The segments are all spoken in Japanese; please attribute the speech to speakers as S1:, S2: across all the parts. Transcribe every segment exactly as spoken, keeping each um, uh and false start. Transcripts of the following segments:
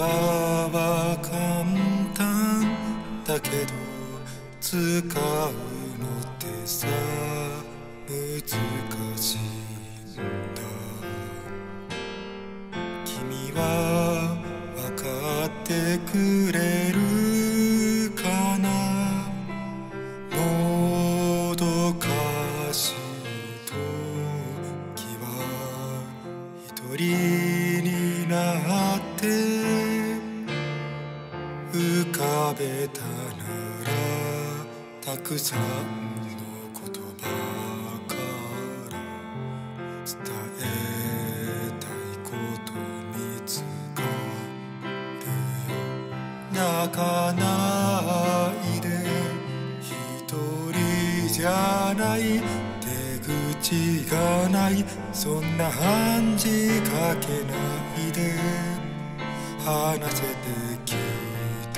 S1: 葉は簡単だけど使うのってさ難しいんだ。君は分かってくれるかな。もどかしい時は一人になって浮かべたならたくさんの言葉から伝えたいこと見つかるよ。泣かないで一人じゃない、出口がない、そんな暗示かけないで話せてきた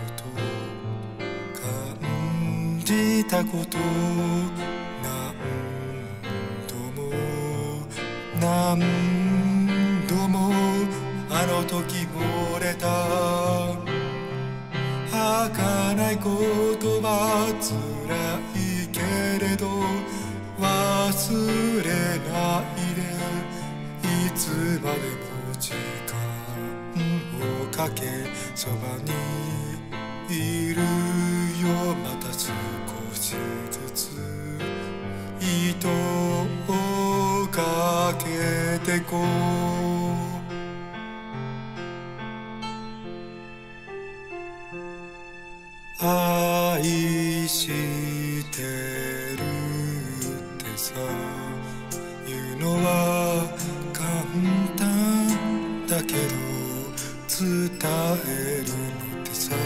S1: こと感じたこと何度も何度もあの時漏れた儚い言葉辛いけれど忘れないで、いつまでも時間をかけそばにいるよ。また少しずつ糸をかけてこう。愛してるってさ言うのは簡単だけど伝えるのってさ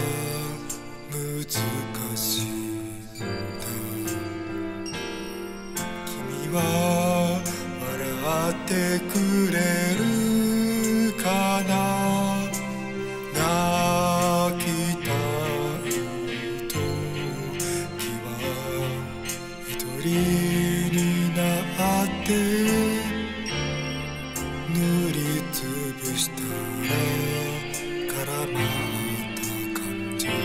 S1: 難しいんだ。君は笑ってくれるかな。泣きたい時は一人になって塗りつぶしたら絡まった感情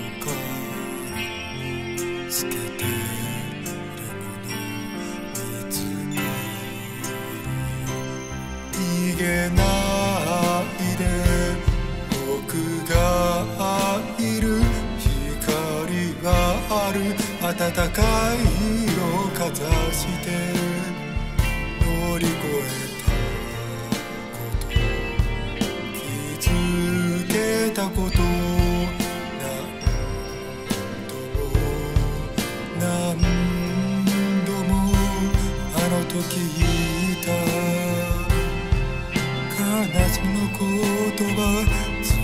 S1: から透けてるもの見つかる。逃げないで僕がいる、光はある、暖かい色かざして乗り越えたこと気づけたこと何度も何度もあの時言った悲しみの言葉